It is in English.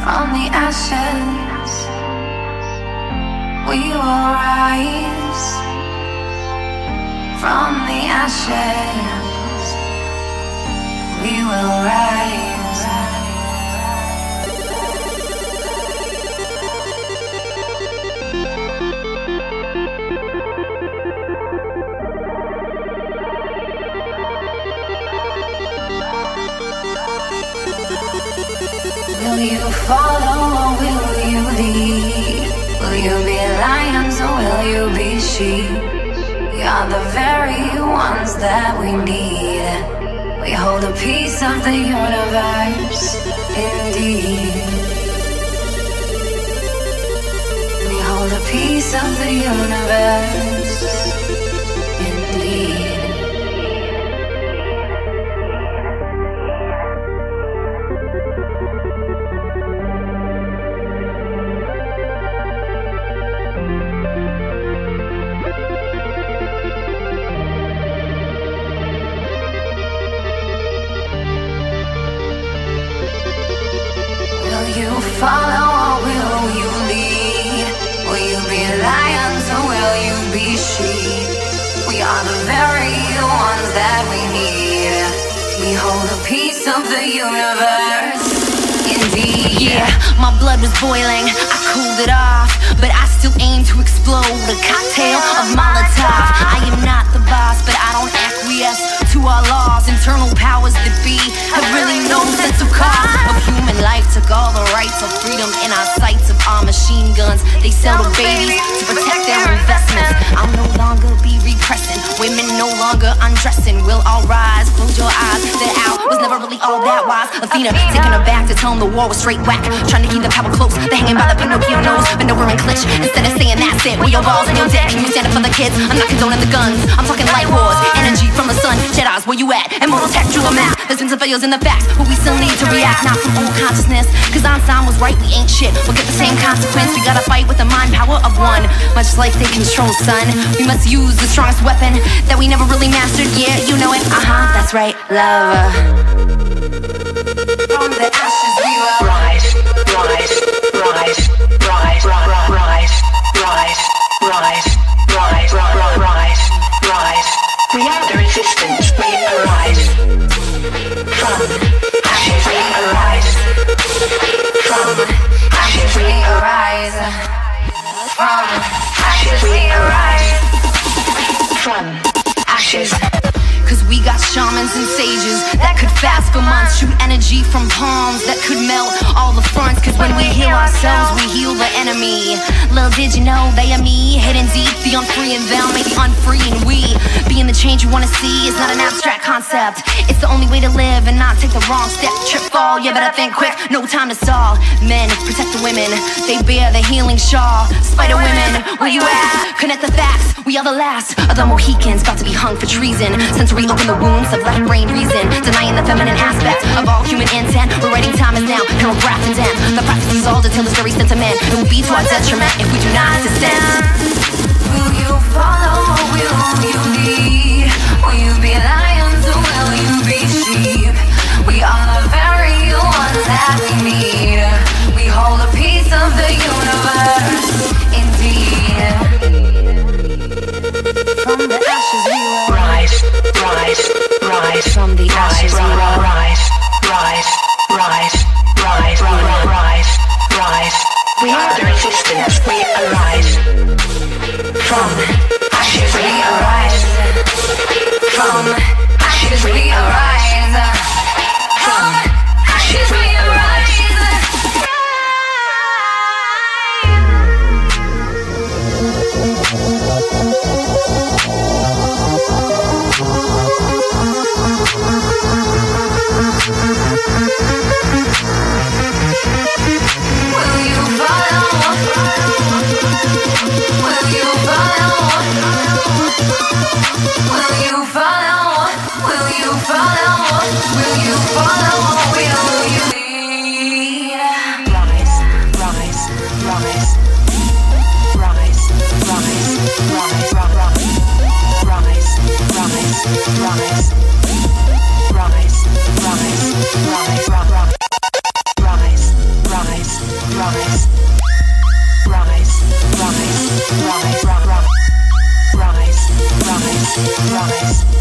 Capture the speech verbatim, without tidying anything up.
From the ashes, we will rise. From the ashes, we will rise. Will you follow or will you lead? Will you be lions or will you be sheep? We are the very ones that we need. We hold a piece of the universe, indeed. We hold a piece of the universe, indeed. Follow or will you lead? Will you be lions or will you be sheep? We are the very ones that we need. We hold a piece of the universe, indeed. Yeah, my blood was boiling, I cooled it off, but I still aim to explode a cocktail of Molotov. I am not the boss, but I don't acquiesce to our laws. Internal powers that be have really no sense of cost of human life. Took all the rights of freedom in our sights of our machine guns. They sell to babies to protect their investments. I'll no longer be repressing, women no longer undressing. We'll all rise, close your eyes. That out was never really all that wise. Athena taking her back to tell them the war was straight whack. Trying to keep the power close, they're hanging by the Pinocchio nose. Bend over and clutch, instead of saying that's it. With your balls and your deck, can you stand up for the kids? I'm not condoning the guns, I'm talking light wars. Energy from the sun, Jedi's where you at? Immortal tech, jewel map. There's been some failures in the facts, but we still need to react. Not from old consciousness, cause Einstein was right, we ain't shit. We'll get the same consequence, we gotta fight with the mind power of one. Much like they control sun, we must use the strongest weapon that we never really mastered. Yeah, you know it, uh-huh, that's right, love. From the ashes we will rise, rise, rise, rise, rise, rise, rise, rise, rise, rise, rise. We are the resistance, we arise. From ashes we arise. From ashes we arise. From ashes we arise. From ashes. Cause we got shamans and sages that could fast for months, shoot energy from palms that could melt all the fronts. Cause when we heal ourselves, we heal the enemy. Little did you know they are me, hidden deep, the unfree and them may be unfree. And we, being the change you wanna see is not an abstract concept. It's the only way to live and not take the wrong step. Trip, fall, you better think quick, no time to stall. Men, protect the women, they bear the healing shawl. Spider women, where you at? Connect the facts, we are the last of the Mohicans, about to be hung for treason. Since reopen the wounds of left brain reason, denying the feminine aspect of all human intent. We're writing time is now, and we're grafting down. The prophecies all detail the story sentiment. It will be to our detriment if we do not descend. Will you follow or will you lead? Will you be lions or will you be sheep? We are the very ones that we need. We hold a piece of the universe, indeed. From the ashes we will rise, rise, rise. From the ashes we will rise, rise, rise, rise, rise, rise. We are the resistance, we arise. From ashes we arise. From ashes we arise. From ashes we arise. Will you follow? Will you follow? Will you follow? Will you follow? Will you follow? Will you lead? Rise, rise, rise, rise, rise, rise, rise, rise, rise, rise, rise, rise, rise, rise, rise, rise. rise, rise, rise, rise, rise, rise, rise, rise.